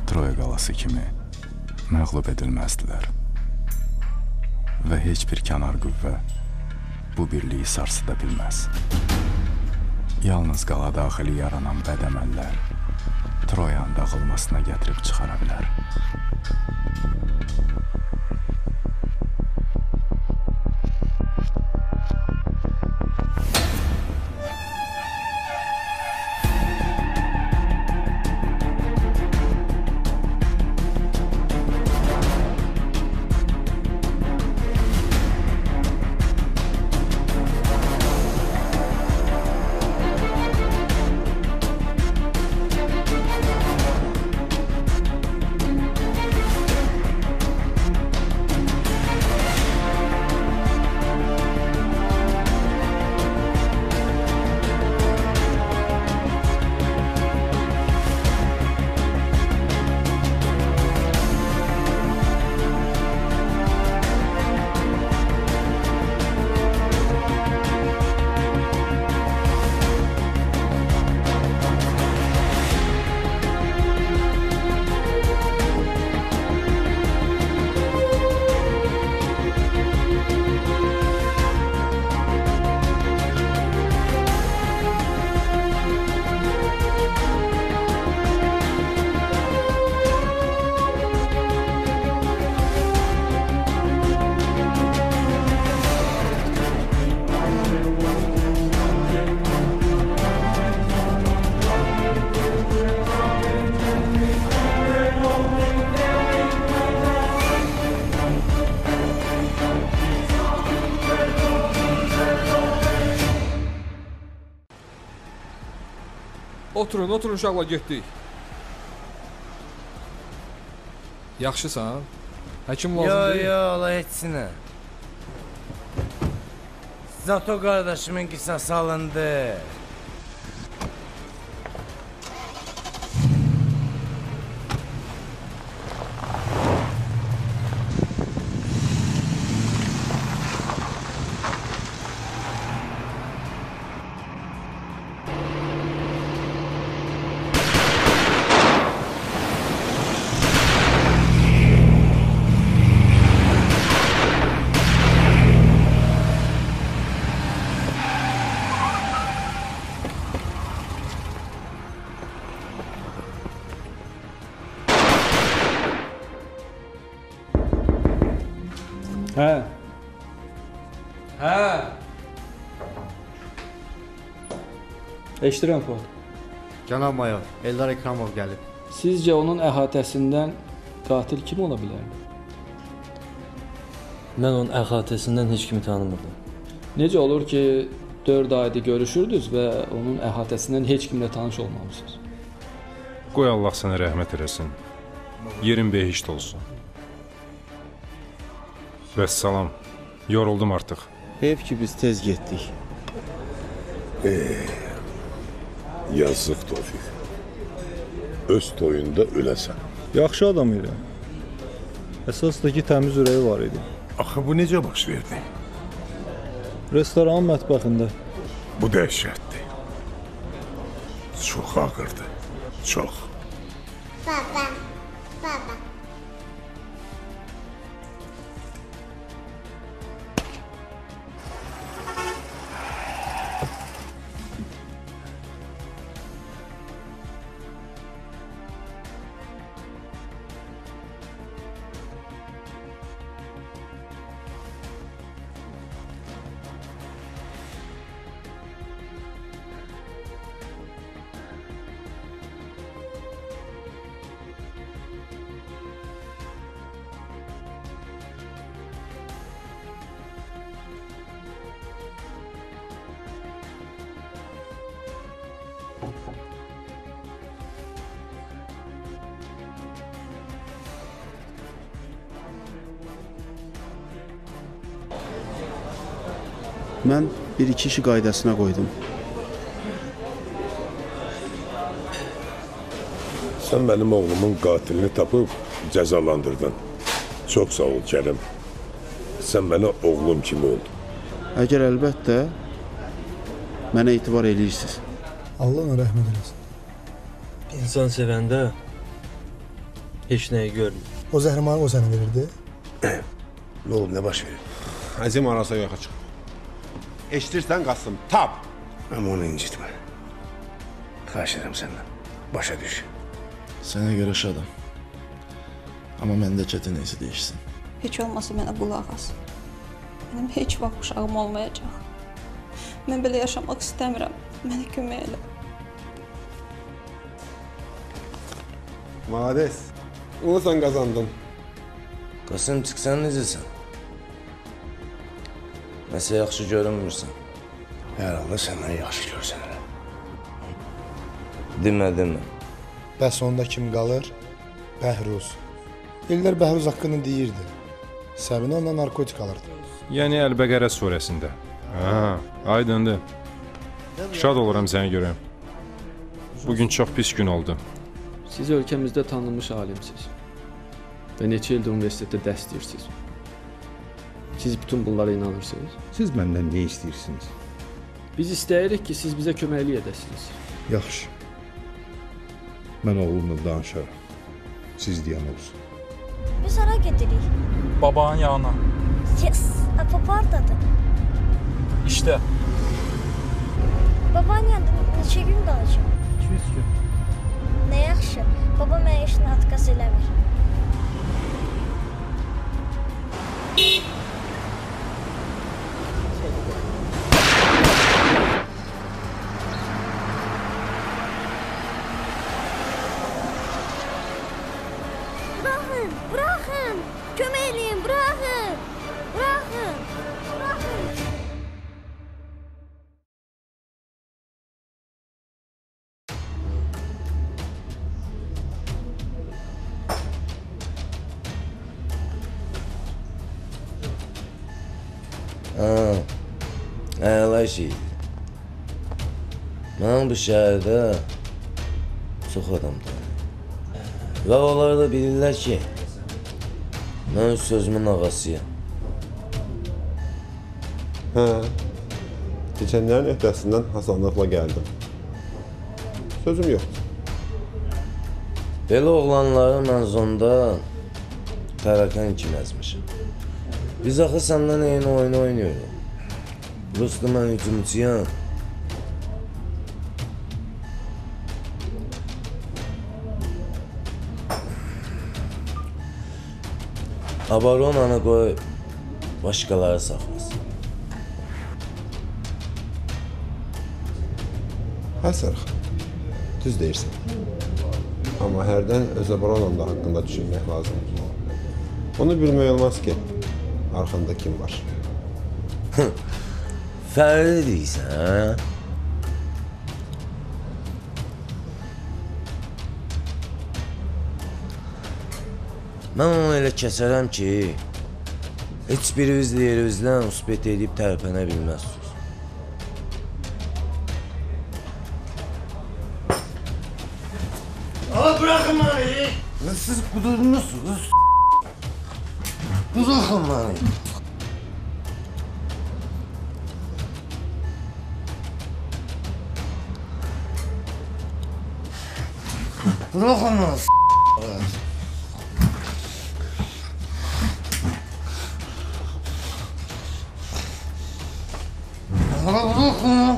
Troya qalası kimi məğlub edilməzdilər və heç bir kənar qüvvə bu birliyi sarsıda bilməz. Yalnız qala daxili yaranan bədəməllər Troyanın dağılmasına gətirib çıxara bilər. Oturun uşaqla getdik. Yaxşısan? Həkim lazım deyil. Yo, ola etsinə. Zato qardaşımın qisası alındı. Hə. Eşidirəm, Fuad. Cənab mayor, Eldar Ekramov gəlib. Sizcə onun əhatəsindən qatil kim ola bilər? Mən onun əhatəsindən heç kimi tanımırdım. Necə olur ki, 4 aydır görüşürdünüz və onun əhatəsindən heç kimlə tanış olmamışsınız? Qoy Allah sənə rəhmət eləsin. Yerin behişt olsun. Vəssalam, yoruldum artıq. Heyf ki, biz tez getdik. Yazıq Tofiq. Öz toyunda öləsən. Yaxşı adam idi. Əsas da ki, təmiz ürəyi var idi. Axı bu necə baş verdi? Restoranın mətbəxində. Bu dəhşətdir. Çox ağırdı. Çox. Baba. Mən bir-iki işi qaydasına qoydum. Sən mənim oğlumun qatilini tapıb cəzalandırdın. Çox sağ ol Kərim. Sən mənə oğlum kimi oldun. Əgər əlbəttə mənə etibar eləyirsiniz. Allah ona rəhmət eləsin. İnsan sevəndə Heç nəyi görmür. O zəhrimarı o sənə verirdi? Ne olub, ne baş verir? Əzim arasa yoxa çıx. Eşitirsən Qasım, tap! Ama onu incitme. Xahiş ederim senden. Başa düş. Sənə görə şadam. Amma məndə çətin neysə deyişsin. Heç olmasa mənə qulaq as. Mənim heç vaxt uşağım olmayacaq. Mən belə yaşamaq istəmirəm. Mənə kömək elə. Malades. Onu sen kazandın. Qasım, çıxsan necəsən? Nəsə yaxşı görünmürsən. Hər halda səndən yaxşı görsənir. Demə. Bəs onda kim qalır? Bəhruz. İllər Bəhruz haqqını deyirdi. Səbinə ondan narkotik alırdı. Yəni Əl-Bəqərə surəsində. Aydındır. Şad oluram səni görəm. Bugün çox pis gün oldu. Siz ölkəmizdə tanınmış alimsiniz. Və neçə ildir universitetdə dərs deyirsiniz. Siz bütün bunlara inanırsınız. Siz məndən nə istəyirsiniz? Biz istəyirik ki, siz bizə köməklik edəsiniz. Yaxşı. Mən oğlumla danışaram. Siz deyən olsun. Biz hara gedirik? Babanın yanına. Yes, papa hardadır? İşte. Babanın yanında neçə gün qalacaq? 200 gün. Nə yaxşı, baba mənə işini atqaz eləmir. Bırakın, kömək eləyin, bırakın. Əla şeydir. Mən bu şəhərdə çox adam tanıyım. Və onlar da bilirlər ki, mən öz sözümün ağasıyam. Keçənlərin öhdəsindən hasanlıqla gəldim. Sözüm yoxdur. Belə oğlanları mən zonda pərakən kimi əzmişim. Biz axı səndən eyni oyunu oynuyoruz. Rus'ta mən hücumçuyam. Abaronanı qoy başqaları saxlasın. Sərx, düz deyirsən. Amma hərdən öz Abaronan da haqqında düşünmək lazımdır. Onu bilmək olmaz ki, arxanda kim var. Fərdi deyirsən, hə? Mən onu elə kəsərəm ki, heç birimiz yerimizdən usbet edib tərpənə bilməzsiniz. Bırakın beni! Siz kudurmuşsunuz. Bırakın beni! Bırakın beni! Bırakın!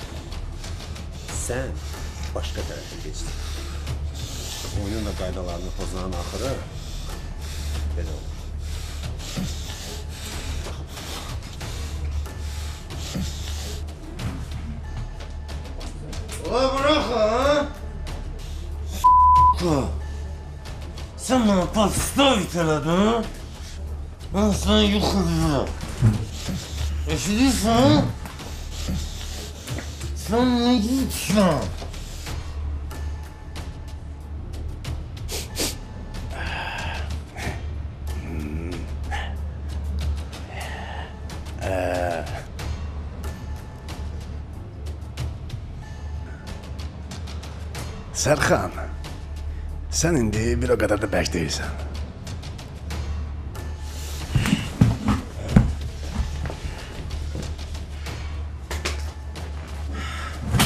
Sen başka tarafa geçtin. Oyunun da qaydalarını pozanın axırı belə olur. Bırakın! Sen bana подставить elədin? Ben sana yok edeceğim. Eşidirsən? Sen ne gitsen? Sərxan, sən indi bir o qədər də bək deyilsən.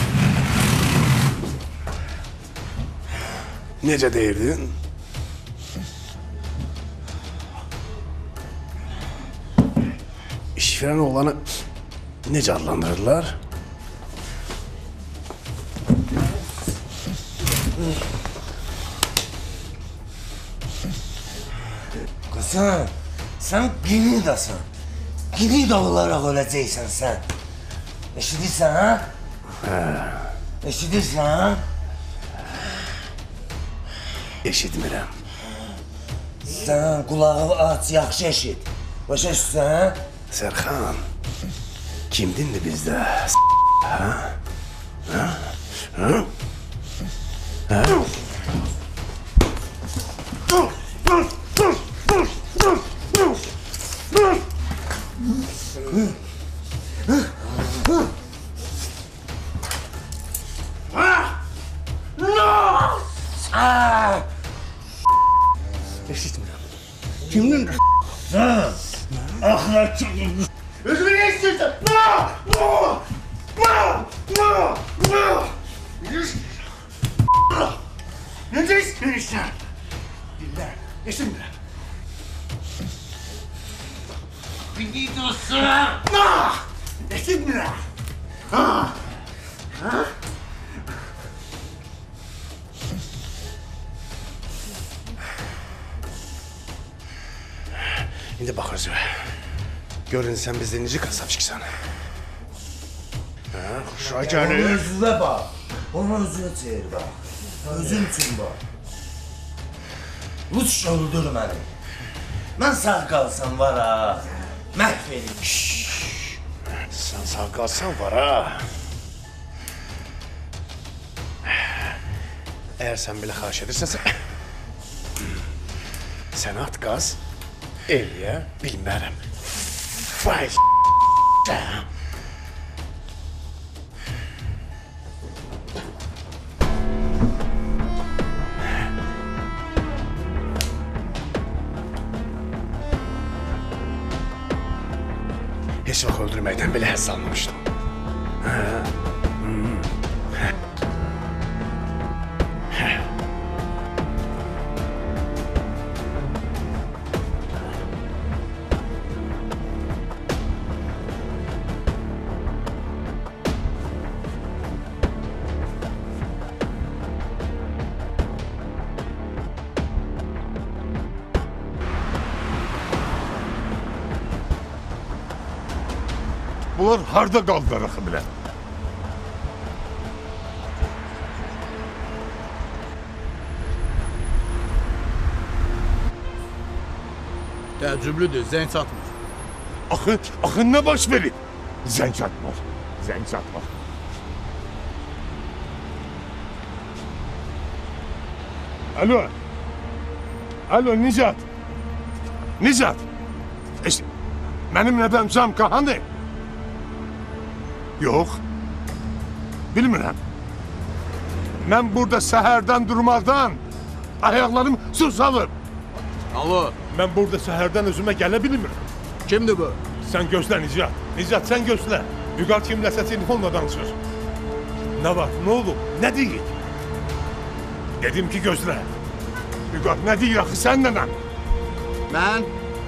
Necə deyirdin? verən oğlanı necə adlandırırlar? Qızım, sən Qinidasan. Qinida olaraq öləcəksən sən. Eşidirsən, ha? Eşidirsən? Eşitmirəm. Sən qulağı aç, yaxşı eşit. Başa düşsən? Sərxan, kimdindir bizdə? Ha? Ha? Ha? Ha? Eşitmirəm. Kimdindir? Axıra kim? Özümü ne istiyorsun? Ne istiyorsun? Billər, eşitmirəm. Qinidasan! Eşitmirəm. İndi bax özü. Görün sən bizdə necə kasabçıksan. Xoşa gəlir. Onun özünə bax. Onun özünə çevir bax. Özün üçün bax. Uç öldür məni. Mən sağ qalsam var ha. Məhv edin. Sən sağ qalsan var ha. Əgər sən belə xahiş edirsənsə, sən at qaz, eləyə bilmərəm. Vay Heç vaxt öldürməkdən belə həzz almamışdım. Bunlar harda qaldılar axı bilən? Təəccüblüdür, zəng çatmır. Axı nə baş verib? Zəng çatmır, zəng çatmır. Alo, alo Nicat, Nicat. Mənim nəbəm Camka hanı? Yox, bilmirəm. Mən burada səhərdən durmaqdan ayaqlarım su salıb. Alo. Mən burada səhərdən özümə gələ bilmirəm. Kimdir bu? Sən gözlə Nicat. Nicat sən gözlə. Vüqar kimləsə telefonla danışır. Nə var, nə olub, nə deyir? Dedim ki gözlə. Vüqar nə deyir axı sən nənəm? Mən?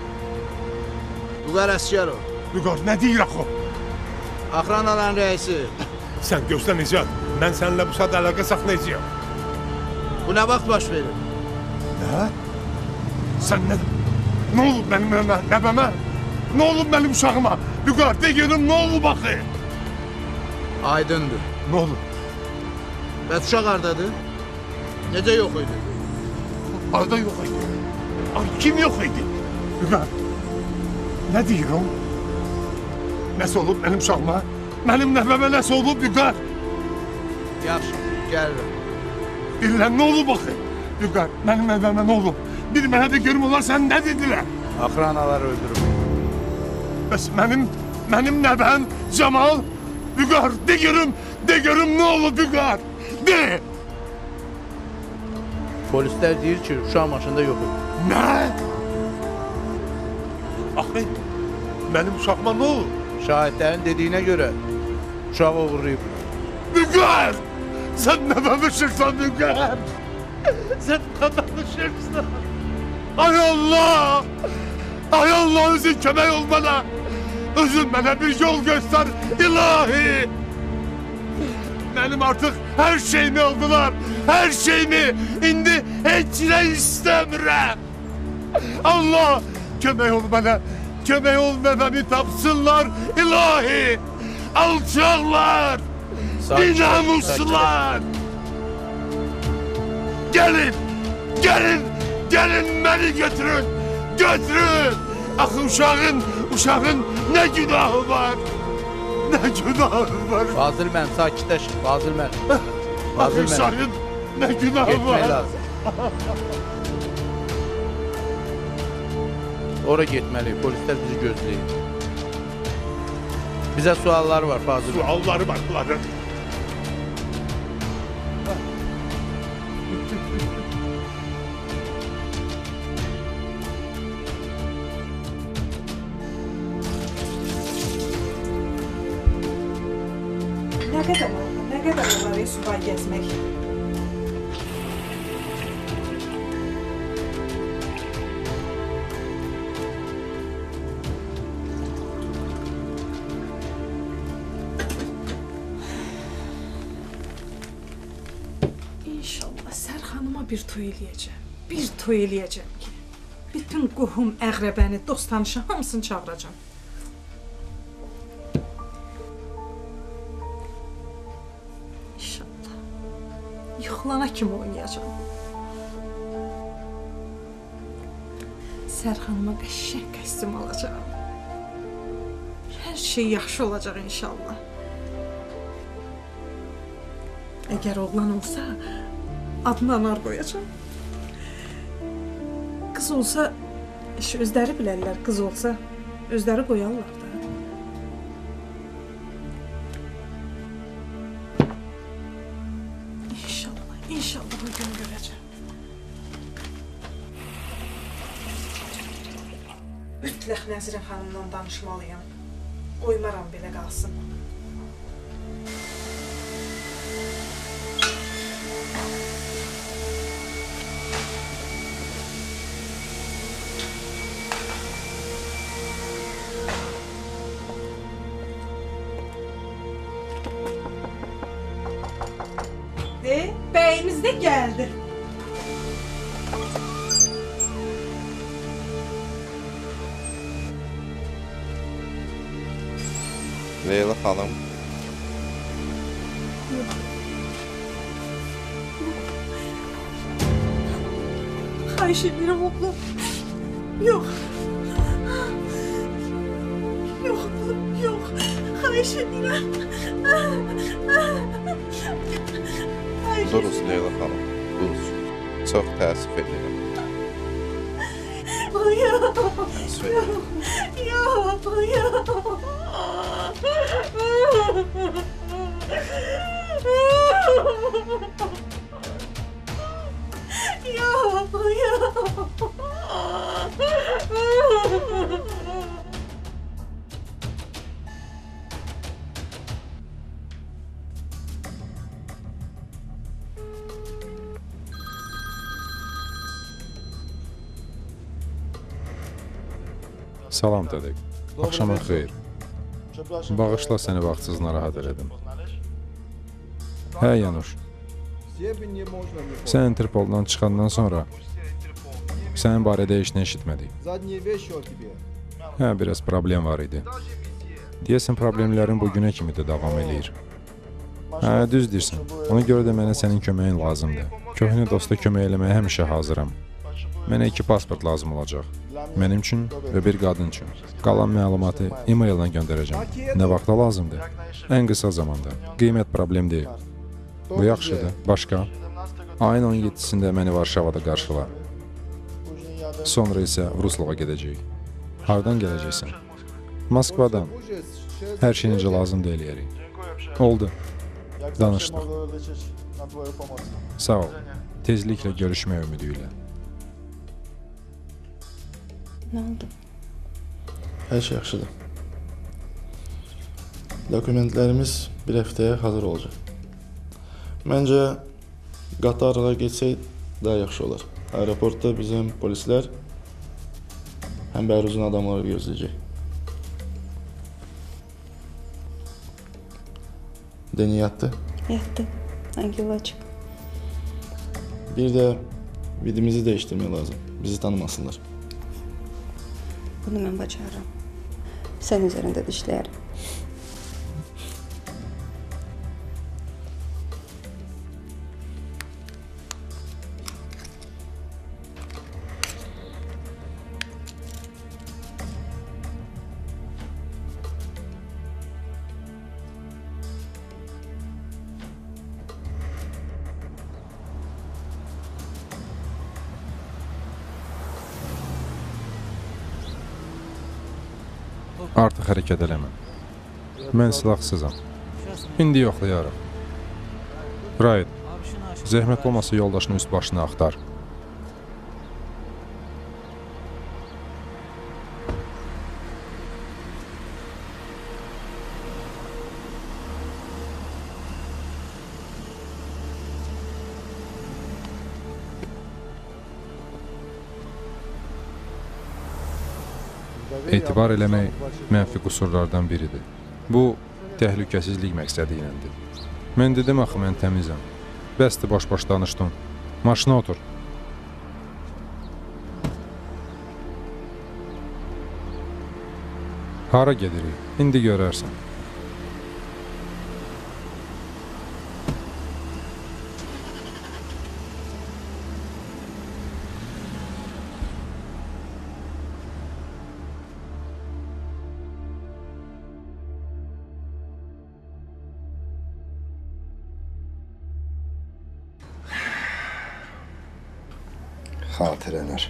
Vüqar Əsgərov. Vüqar nə deyir axı? Axranaların rəisi. Sən gözlə Nicat. Mən səninlə bu saat əlaqə saxlayacağam. Bu nə vaxt baş verir? Nə? Sən nə? Nə olub mənim nəbəmə? Nə olub mənim uşağıma? Vüqar, de görüm nə olub axı? Aydındır. Nə olub? Bəs uşaq hardadır? Necə yox idi? Arda yox idi. Kim yox idi? Vüqar, nə deyir o? Nəsə olub mənim uşağıma? Mənim nəbəmə nəsə olub Vüqar? Yaxşı, gəlirəm. Bilirəm, nə olub axı? Vüqar, mənim nəbəmə nə olub? Bir mənə də görüm onlar sən nə dedilər? Axranalar öldürüb. Bəs mənim nəbəm Camal? Vüqar, de görüm nə olub Vüqar? De! Polislər deyir ki, uşaq maşında yox idi. Nə? Axı, mənim uşağıma nə olub? Şahidlərin dediyinə görə uşağı uğurlayıb. Vüqar! Sən nə danışırsan Vüqar? Sən nə danışırsan? Ay Allah! Ay Allah özün kömək ol bana! özün mənə bir yol göster ilahi. Benim artık her şeyimi aldılar. Her şeyimi. İndi hiç ne istemiyorum. Allah kömək ol bana. Kömək ol beni tapsınlar ilahi. Alçaklar. Dinamuslar. Gelin. Gelin. Gelin beni götürün. Götürün. Axı uşağın ne günahı var. Ne günahı var. Fazıl mən, sakitləş. Fazıl mən. Axı uşağın ne günahı var. Getmək lazım. Ora getməliyik. Polislər bizi gözləyir. Bizə suallar var Fazıl. Sualları var bunların. Ne kadar olar subay gezmek? İnşallah Sərxanıma bir toy eləyəcəm. Bir toy eləyəcəm ki, bütün qohum, əqrəbəni, dost tanışı hamısını çağıracam. İnşallah. Yoxlana kimi oynayacam. Sərxanıma qəşəng kostyum alacağam. Hər şey yaxşı olacaq inşallah. Əgər oğlan olsa, adını Anar qoyacam. Qız olsa, özləri bilərlər, qız olsa, özləri qoyarlar da. İnşallah, inşallah bu gün görəcəm. Mütləq Nəzirə xanımla danışmalıyam. Qoymaram belə qalsın. Beyimiz de geldi. Leyla Hanım. Xahiş edirəm oğlum. Yox. Yox oğlum, yox. Xahiş edirəm. Duruz Leyla Hanım, duruz. Çox təəssüf edirəm. Yox, Təəssüf edirəm. yox, Salam Dedek. Axşamın xeyir. Bağışla səni vaxtsız narahat elədim. Hə Yanuş. Sən Interpoldan çıxandan sonra sənin barədə heç nə eşitmədik. Hə, biraz problem var idi. Deyəsən problemlərin bugünə kimi də davam eləyir. Hə, düz deyirsən. Ona görə də mənə sənin köməyin lazımdır. Köhnə dosta kömək eləməyə həmişə hazıram. Mənə 2 pasport lazım olacaq. Mənim üçün və bir qadın üçün. Qalan məlumatı e-maillə göndərəcəm. Nə vaxta lazımdır? Ən qısa zamanda. Qiymət problem deyil. Bu yaxşıdır. Başqa? Ayın 17-sində məni Varşavada qarşıla. Sonra isə Vrusloğa gedəcəyik. Hardan gələcəksən? Moskvadan. Hər şey necə lazımdır eləyərik. Oldu. Danışdıq. Sağ ol. Tezliklə görüşmək ümidi ilə. Nə oldu? Hər şey yaxşıdır. Dokumentlərimiz bir həftəyə hazır olacaq. Məncə, qatarla geçsək daha yaxşı olar. Aeroportda bizim polislər həm Bəhruzun adamları gözləyəcək. Deni yatdı. Yatdı. Hangi vacib? Bir də vidimizi dəyişdirmək lazım. Bizi tanımasınlar. Bunu mən bacarıram. Sən üzərində də işləyərəm. Artıq hərəkət eləmə. Mən silahsızam. İndi yoxlayarıq. Raid, zəhmət olmasa yoldaşının üst başını axtar. Etibar eləmək mənfi qüsurlardan biridir. Bu, təhlükəsizlik məqsədi iləndir. Mən dedim axı, mən təmizəm. Bəsdir, boş-boş danışdın. Maşına otur. Hara gedirik? İndi görərsən. Xatirələr.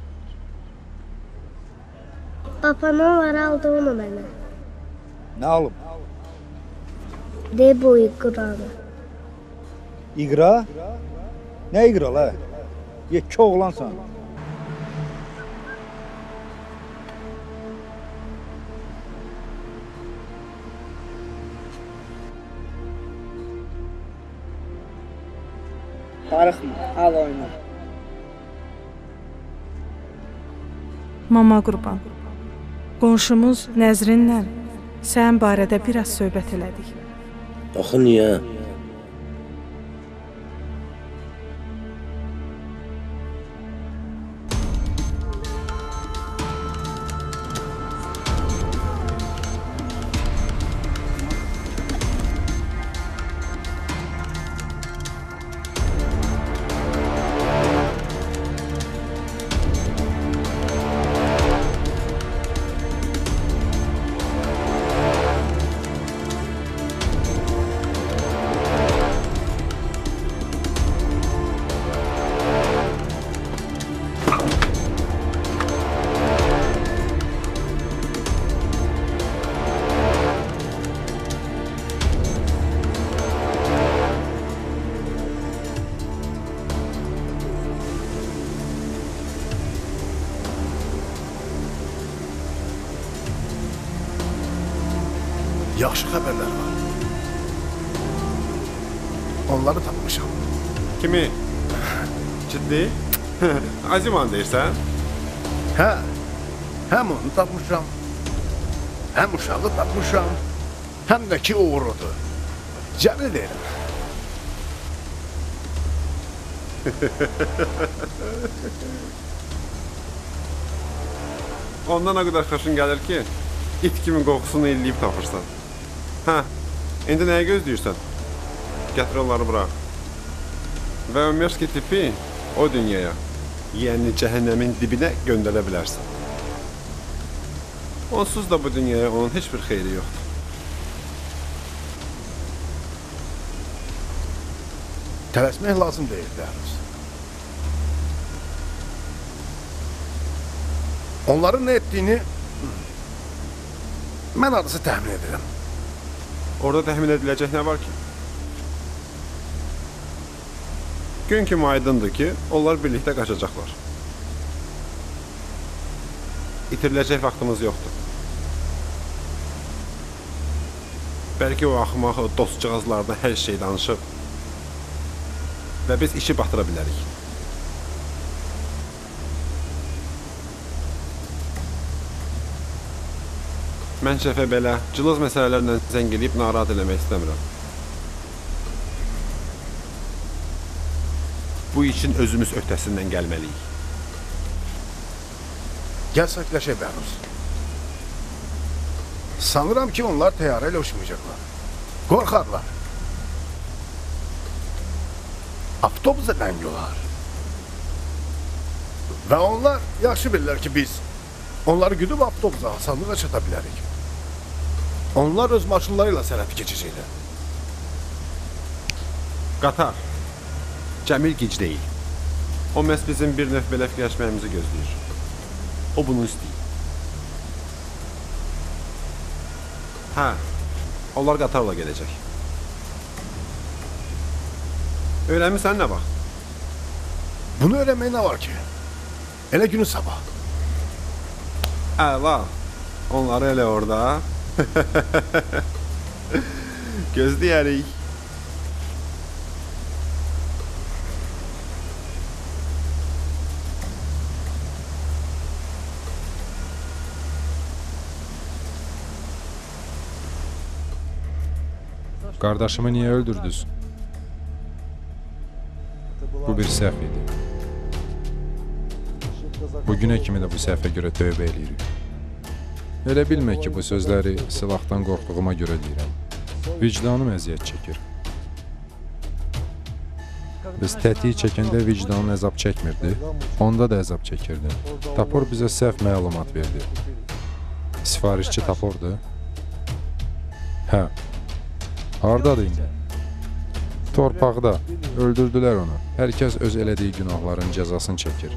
Papanın var aldı onu mənə. Nə alıb? De bu iqranı. İqra? Nə iqra la? Yekki oğlansan. Darıxma, al oyna. Mama qurban. Qonşumuz Nəzrinlə sən barədə biraz söhbət elədik. Axı niyə? Yaxşı xəbərlər var. Onları tapmışam. Kimi? Ciddi? Aziman deyirsən? Hə, həm onu tapmışam, həm uşağı tapmışam, həm də ki uğrudur. Cəmil deyirəm. Ondan o qədər xoşun gəlir ki, it kimi qoxusunu illəyib tapırsan. Hə, indi nəyə gözləyirsən? Gətir onları bura. Və Ömerski tipi o dünyaya, yəni cəhənnəmin dibinə göndərə bilərsən. Onsuz da bu dünyaya onun heç bir xeyri yoxdur. Tələsmək lazım deyil, Dəhruz. Onların nə etdiyini mən arası təmin edirəm. Orada təmin ediləcək nə var ki? Gün kimi aydındır ki, onlar birlikdə qaçacaqlar. İtiriləcək vaxtımız yoxdur. Bəlkə o axmaq dostcağızlardan hər şey danışıb və biz işi batıra bilərik. Mən şəfə belə cılız məsələlərlə zəng eləyib narahat eləmək istəmirəm. Bu işin özümüz öhdəsindən gəlməliyik. Gəl saklaşa Bəhruz. Sanıram ki onlar təyyarə ilə uçmayacaqlar. Qorxarlar. Avtobusa dəng olar. Və onlar yaxşı bilirlər ki biz onları güdüb avtobusa asanlıqla çata bilərik. Onlar öz maşınları ilə sərhədi keçəcəklər. Qatar, Cəmil gic deyil. O məhz bizim bir növ belə fikirləşməyimizi gözləyir. O bunu istəyir. Hə, onlar qatarla gedəcək. Öyrənmirsən nə vaxt? Bunu öyrənmək nə var ki? Elə günü sabah. Əla, onları elə orada. Gözləyərik. Qardaşımı niyə öldürdünüz? Bu bir səhv idi. Bugünə kimi də bu səhvə görə tövbə eləyirik. Elə bilmək ki, bu sözləri silahdan qorxduğuma görə deyirəm. Vicdanım əziyyət çəkir. Biz tətiyi çəkəndə vicdanın əzab çəkmirdi, onda da əzab çəkirdi. Tapor bizə səhv məlumat verdi. Sifarişçi Tapordu. Hə. Hardadır indi? Torpaqda. Öldürdülər onu. Hər kəs öz elədiyi günahların cəzasını çəkir.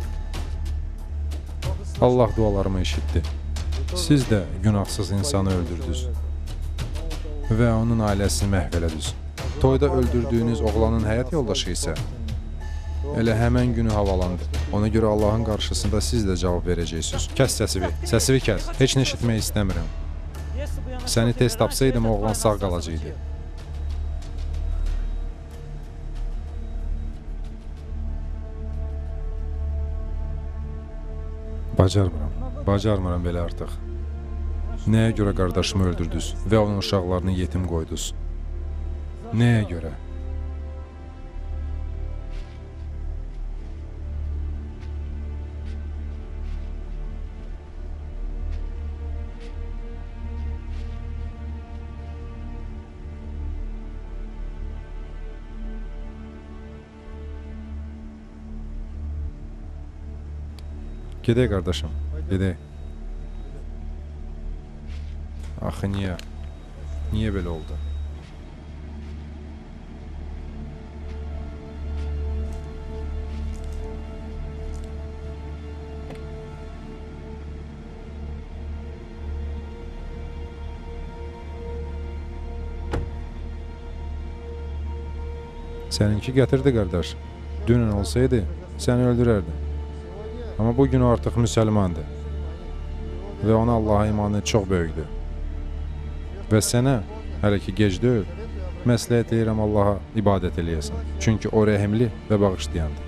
Allah dualarımı eşitdi. Siz də günahsız insanı öldürdünüz və onun ailəsini məhv elədiniz. Toyda öldürdüyünüz oğlanın həyat yoldaşı isə elə həmən günü havalandı. Ona görə Allahın qarşısında siz də cavab verəcəksiniz. Kəs səsivi, səsivi kəs. Heç nə eşitmək istəmirəm. Səni tez tapsaydım, oğlan sağ qalacaqdı. Bacarmıram belə artıq. Nəyə görə qardaşımı öldürdünüz və onun uşaqlarını yetim qoydunuz? Nəyə görə? Gedək qardaşım, gedək. Axı niyə? Niyə belə oldu? Səninki gətirdi qardaş. Dünən olsaydı, səni öldürərdi. Amma bugün o artıq müsəlmandır. Və ona Allaha imanı çox böyükdür. Və sənə, hələ ki gec deyil, məsləhət edirəm Allaha ibadət eləyəsən. Çünki o rəhimli və bağışlayandır.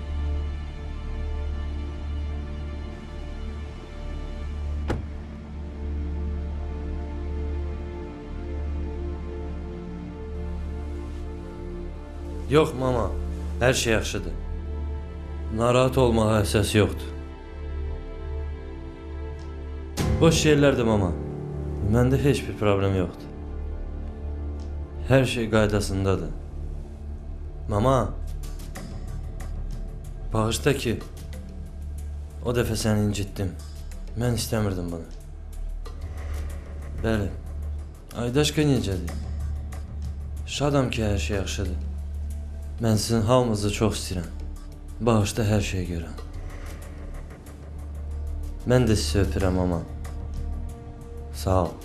Yox, mama, hər şey yaxşıdır. Narahat olmağa əsas yoxdur. Boş şeylərdir, mama. Məndə heç bir problem yoxdur. Hər şey qaydasındadır. Mama, bağışla ki, o dəfə səni incitdim. Mən istəmirdim bunu. Bəli, Aydaşka necədir? Şadam ki, hər şey yaxşıdır. Mən sizin hamınızı çox istəyirəm. Bağışda hər şeyə görə. Mən də sizi öpürəm, mama. Sağ ol.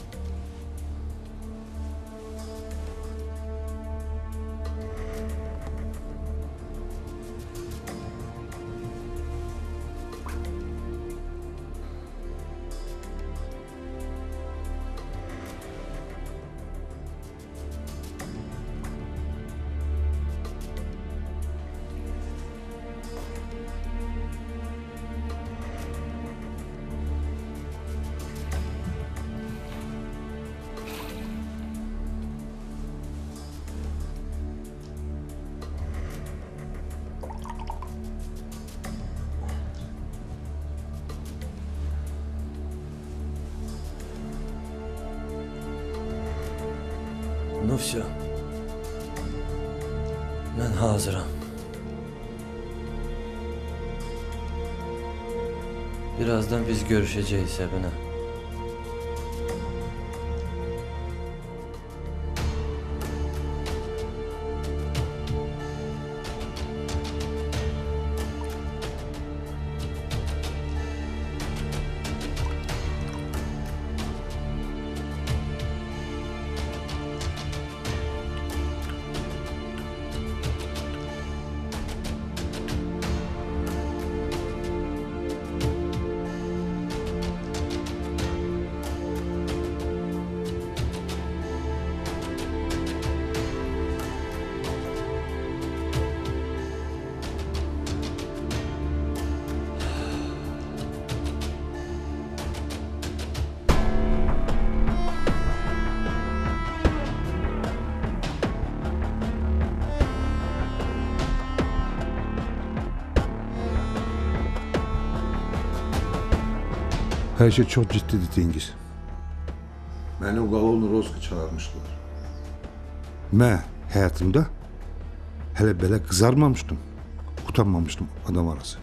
Ну все. Mən hazıram. Birazdan biz görüşəcəyik Səbinə. Her şey çok ciddidir Cengiz. Beni Uqalovla Rozka çağırmışlar. Mən həyatımda hələ belə qızarmamışdım, utanmamışdım adam arası.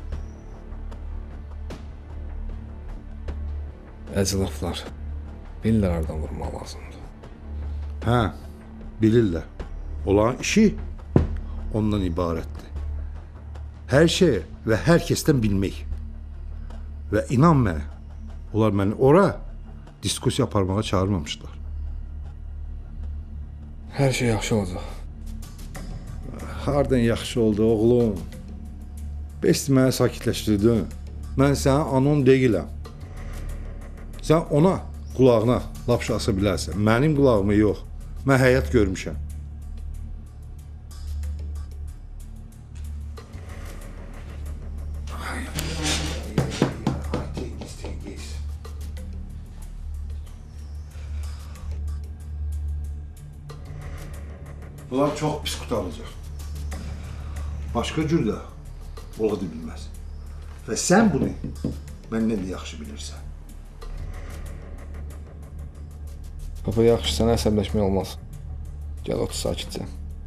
Əclaflar bilirlər hardan vurmaq lazımdır. Hə, bilirlər. Olan işi ondan ibarətdir. Hər şey və hər kəsdən bilmək. Və inan mənə, onlar məni ora diskusiya aparmağa çağırmamışlar. Hər şey yaxşı olacaq. Hardan yaxşı oldu oğlum? Bəs məni sakitləşdirdin. Mən sənin anon deyiləm. Sən ona qulağına lap asa bilərsən. Mənim qulağıma yox. Mən həyat görmüşəm. Bunlar çox pis qutarılacaq. Başqa cür də ola da bilməz. Və sən bunu məndən də yaxşı bilirsən. Papa, yaxşı, sənə əsəbləşmək olmaz. Gəl otur sakitcə.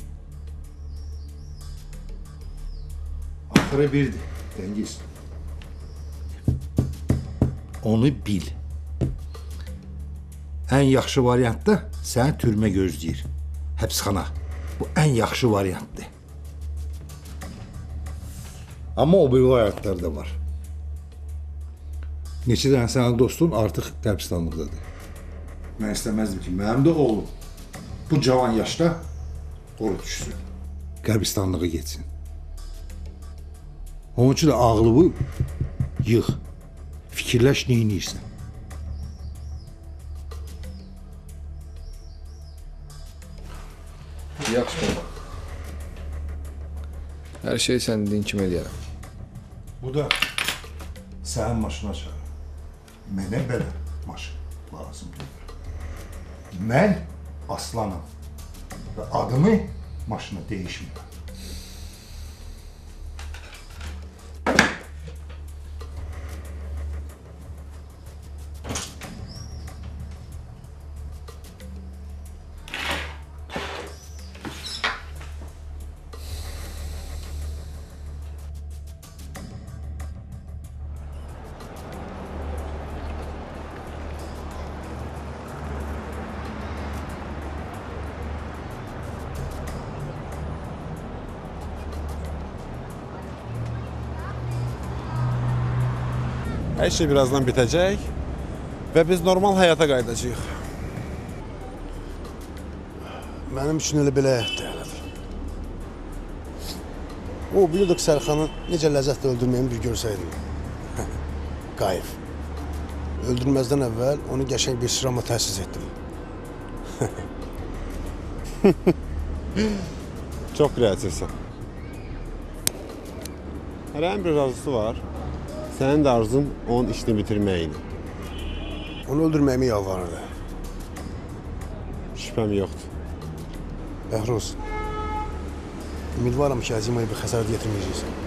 Axırı birdir, Cengiz. Onu bil. Ən yaxşı variantda səni türmə gözləyir. Həbsxana. Bu ən yaxşı variantdır. Amma o bir variantlar da var. Neçə dənə sənin dostun artıq qəbirstanlıqdadır. Mən istəməzdim ki, mənim də oğlum bu cavan yaşda ora düşsün. Qəbirstanlığa getsin. Onun üçün də ağlını yığ. Fikirləş, nə edirsən. Yaxşı baba. Hər şey sən dediyin kimi eləyərəm. Bu da sənin maşına çağır. Mənə belə maşın lazımdır. Mən aslanım və adımı maşına dəyişmirəm. Hər şey birazdan bitəcək və biz normal həyata qayıdacağıq. Mənim üçün elə belə həyatdır hələ. O, bilirdik Sərxanı necə ləzzətlə öldürməyimi bir görsəydim. Qayıf. Öldürməzdən əvvəl onu qəşəng bir sıramla təsis etdim. Çox kreativsən. Hərənin bir arzusu var. Sənin də arzun onun işini bitirməyini. Onu öldürməyimi yalvarırdı. Şübhəm yoxdur. Bəhruz, ümidvaram ki, Azimaya bir xəsarət yetirməyəcəksən.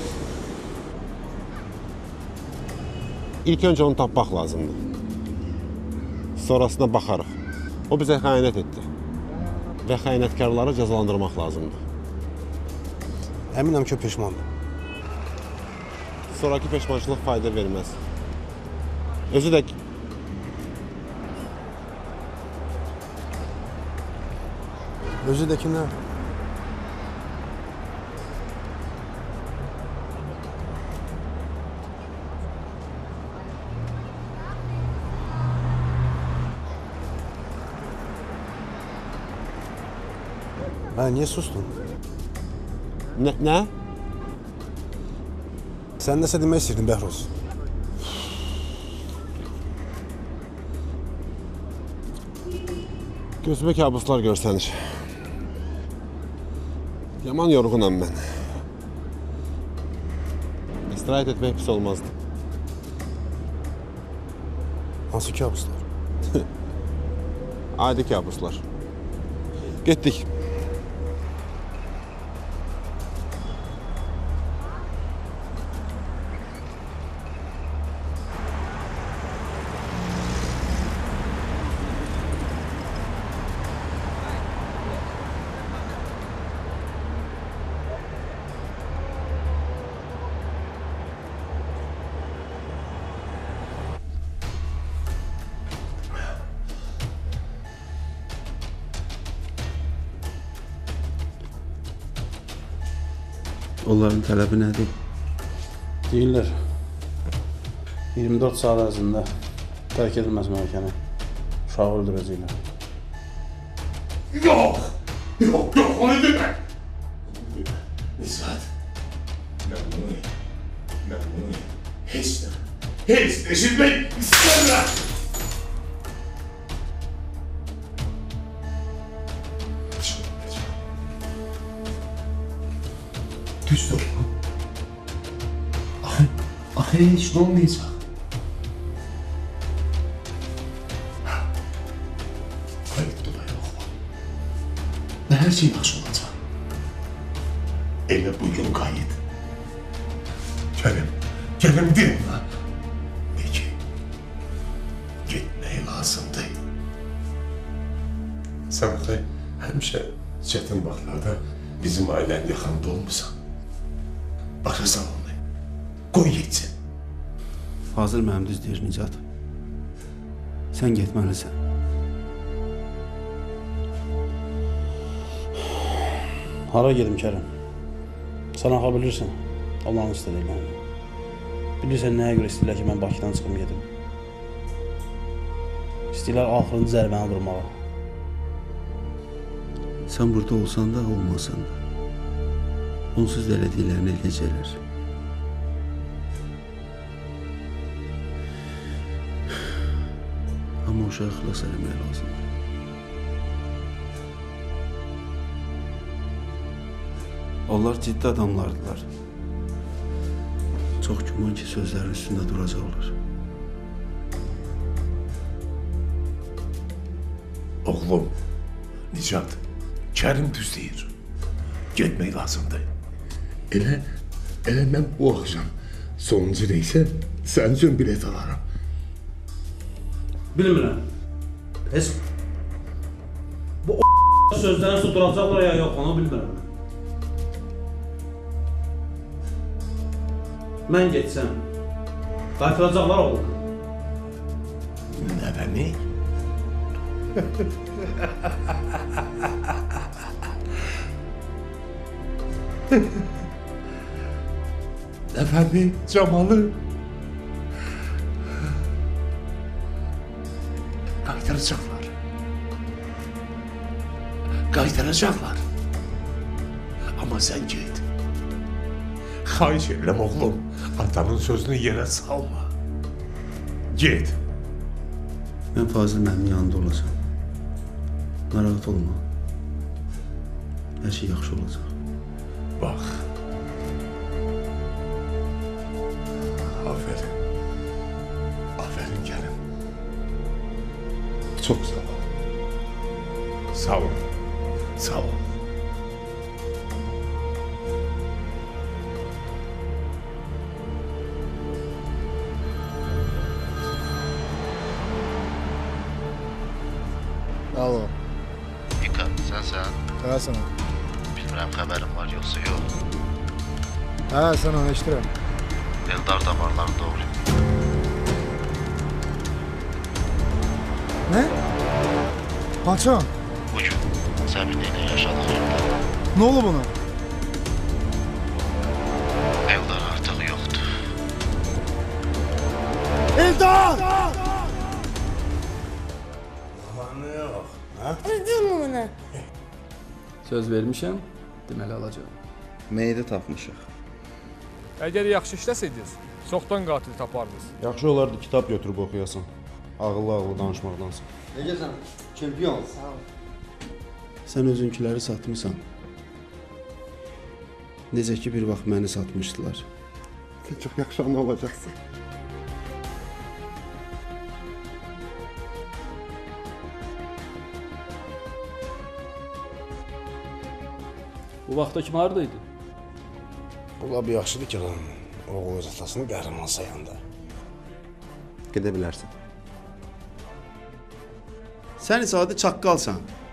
İlk öncə onu tapmaq lazımdır. Sonrasına baxarıq. O bizə xəyanət etdi. və xəyanətkarları cəzalandırmaq lazımdır. Əminəm ki, o peşmandır. Sonraki peşmançılıq fayda verməz. Özü də kimə? Niyə sustun? Nə? Sən nəsə demək istəyirdin, Bəhroz? Gözümə kabuslar görsənir. Yaman yorğunam mən. İstirahət etmək pis olmazdı. Hansı kabuslar? Adi kabuslar. Getdik. Onların tələbi nədir? Deyirlər, 24 saat ərzində tərk edilməz məhkəmə uşağı öldürəcəklər. Yox, onu demə! Nizat, mən bunu heç eşitmək istəmirəm! Düzdür. Axı heç nə olmayacaq. Qayıtdı da yox. Və hər şey yaxşı olacaq. Elə bugün qayıt. Gəlin deyim lan. Peki, getmək lazımdır. Sən axı həmişə çətin vaxtlarda bizim ailənin yaxında olmuşsan. Baxırsan onu, qoy geçsin. Fazıl mənim düz deyir, Nicat. Sən getməlisən. Hara gedim Kərim? Sən axa bilirsən, Allah'ın istədiklərini. Bilirsən nəyə görə istəyirlər ki, mən Bakıdan çıxım gedim. İstəyirlər axırıncı zərbəni vurmağa. Sən burada olsan da, olmasan da. Onsuz da elədiklərini eləyəcəklər. Amma uşağı xilas eləmək lazımdır. Onlar ciddi adamlardılar. Çox güman ki, sözlərin üstündə duracaqlar. Oğlum, Nicat, Kərim düz deyir. Getmək lazımdır. Elə mən bu axşam sonuncu neysə, sənin üçün bilet alaram. Bilmirəm. Heç bu sözlərin tutulacaqlar ya yox, onu bilmirəm. Mən getsəm, qaytaracaqlar oğlum. Nəvəmi? Nəvəmi, Camalı. Qaytaracaqlar. Qaytaracaqlar. Amma sən get. Xahiş edirəm oğlum, atanın sözünü yerə salma. Get. Mən Fazıl mənim yanında olacam. Narahat olma. Hər şey yaxşı olacaq. Bax. Aferin. Aferin Kərim. Çox sağ ol. Sağ ol. Sağ ol. Alo. Dikkat, sənsən? Hə, sənə. Bilmirəm xəbərim var yoxsa yox. Hə, sənə eşidirəm. Eldar damarlarını doğrayıb. Nə? Haçan? Bugün Səbirli ilə yaşadıq evdə. Nə olub ona? Eldar artıq yoxdur. Eldar! Zamanı yox. Hə? Üzülmünə. Söz vermişəm, deməli alacağam. Meyidi tapmışıq. Əgər yaxşı işləsəydiniz, çoxdan qatil tapardınız. Yaxşı olardı kitab götürüb oxuyasan. Ağıllı danışmaqdansa. Necəsən? Çempion. Sağ ol. Sən özünkiləri satmısan. Necə ki bir vaxt məni satmışdılar. Sən çox yaxşı ana olacaqsan. Bu vaxta kimi haradaydı? Bu lab yaxşıdır ki, lan. Oğul öz atasını qəhrəman sayanda. Gedə bilərsən. Sən isə adi çaqqalsan.